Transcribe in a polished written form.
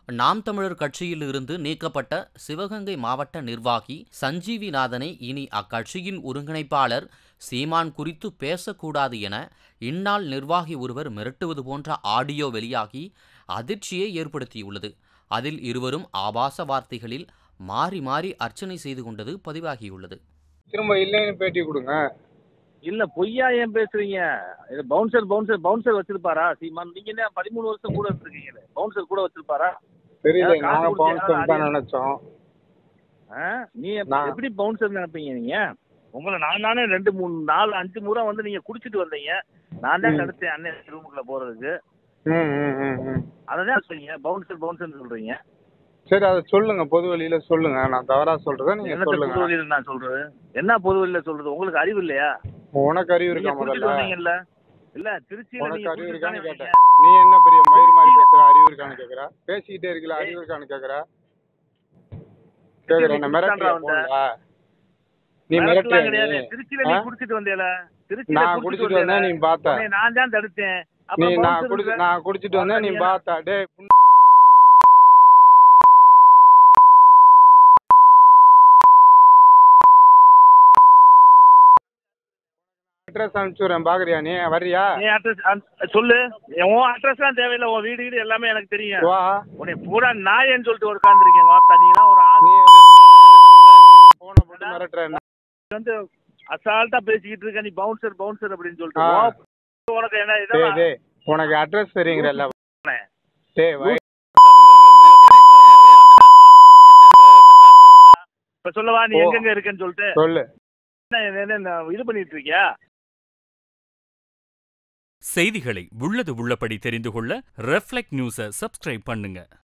நாம் தமிழர் கட்சியில் இருந்து நீக்கப்பட்ட சிவகங்கை மாவட்ட நிர்வாகி சஞ்சீவிநாதனை இனி அக்கட்சியின் ஒருங்கிணைப்பாளர் சீமான் குறித்து பேசக்கூடாது என இந்நாள் நிர்வாகி ஒருவர் மிரட்டுவது போன்ற ஆடியோ வெளியாகி அதிர்ச்சியை ஏற்படுத்தியுள்ளது. அதில் இருவரும் ஆபாச வார்த்தைகளில் மாறி மாறி அர்ச்சனை செய்து கொண்டது பதிவாகியுள்ளது. திரும்ப இல்லைன்னு பேட்டி கொடுங்க. இல்ல பொய்யா ஏன் பேசுறீங்க? இது பவுன்சர் வச்சிருப்பாரா சீமான்? நீங்க என்ன 13 வருஷம் கூட வச்சிருக்கீங்க, பவுன்சர் கூட வச்சிருப்பாரா? தெரியல, நாங்க பவுன்சர் தான் நினைச்சோம். நீ எப்படி பவுன்சர் நினைப்பீங்க? நீங்க உங்களை நான் தானே 2 3 4 5 முறை வந்து நீங்க குடிச்சிட்டு வந்தீங்க. நான் தான் தடுத்தேன் அண்ணன் ரூமுக்குள்ள போறதுக்கு. அதான் சொல்றீங்க பவுன்சர் சொல்றீங்க. சரி, அதை சொல்லுங்க, பொது வழியில சொல்லுங்க. நான் தவறா சொல்றேன், நீங்க சொல்லுங்க. பொது வழியில நான் சொல்றது என்ன? பொது வழியில சொல்றது உங்களுக்கு அறிவு இல்லையா? உனக்கு அறிவு இருக்கா? முதல்ல இல்ல திருச்சியில உனக்கு அறிவு இருக்கான்னு கேட்டேன். நீ என்ன பெரிய மயிர் மாதிரி பேசுற? அறிவு இருக்கான்னு கேக்குற? பேசிக்கிட்டே இருக்கல, அறிவு இருக்கான்னு கேக்குற? என்ன மிரட்டுறா? நீ மிரட்டுற? திருச்சியில நீ குடிச்சிட்டு வந்தேல? நான் குடிச்சிட்டு வந்தேன், நீ பார்த்த? நான் தான் தடுத்தேன். நான் குடிச்சிட்டு வந்தேன், நீ பார்த்த? டேய், அட்ரஸ் அனுப்பிச்சுறேன், பாக்குறியா? நீ வர்றியா? சொல்லு. உன் அட்ரஸ் எல்லாம் தேவையில்லை, உன் வீடு எல்லாமே எனக்கு தெரியும். உன்னை பூரா நாயன்னு சொல்லிட்டு உட்காந்துருக்கேன். ஒரு போன போட்டு மிரட்டுற வந்து அசால்ட்டா பேசிக்கிட்டு இருக்க. நீ பவுன்சர் அப்படின்னு சொல்லிட்டு உனக்கு என்ன? உனக்கு அட்ரஸ் தெரியுங்கல்ல? இப்ப சொல்லவா நீ எங்க இருக்கேன்னு சொல்லிட்டு? சொல்லு. இது பண்ணிட்டு இருக்கியா? செய்திகளை உள்ளது உள்ளபடி தெரிந்து கொள்ள ரெஃப்ளெக்ட் நியூஸை சப்ஸ்கிரைப் பண்ணுங்க.